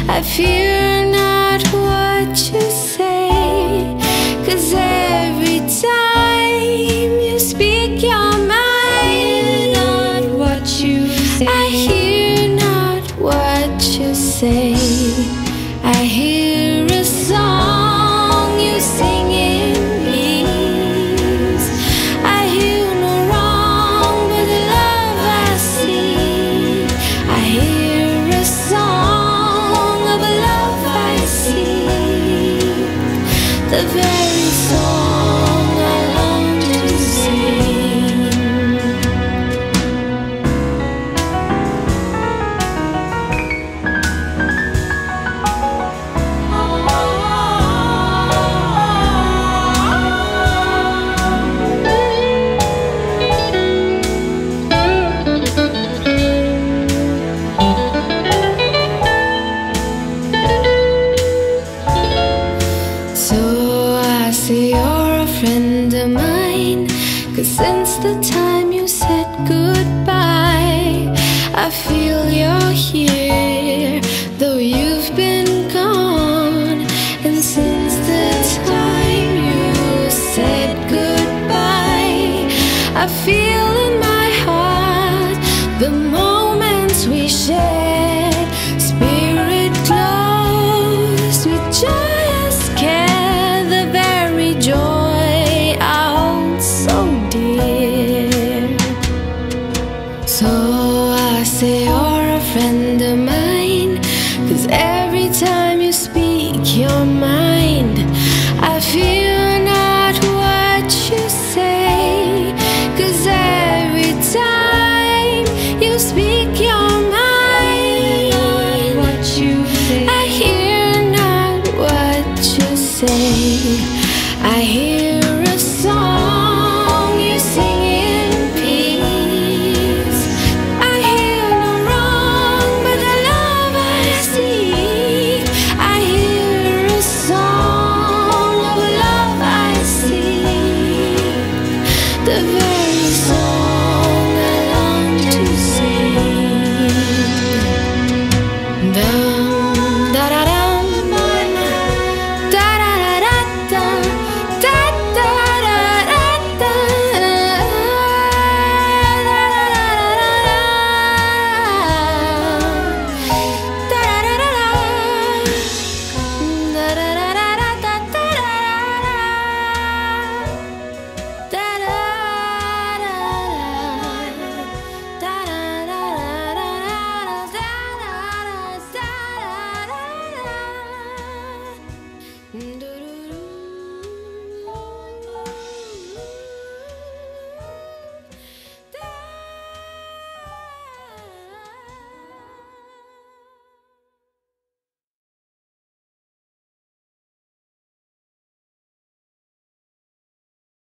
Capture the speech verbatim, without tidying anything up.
I fear not what you say, 'cause every time you speak your mind, not what you say. I hear not what you say. I hear a song you sing in peace. I hear no wrong but the love I see. I hear a song of a love I see, the very song I long to sing. So I say you're a friend of mine, 'cause since the time you said goodbye, I feel you're here, though you've been gone. And since the time you said goodbye, I feel in my heart the moments we shared. Spirit glows with joyous care, the very joy I hold so dear. So I say you're a friend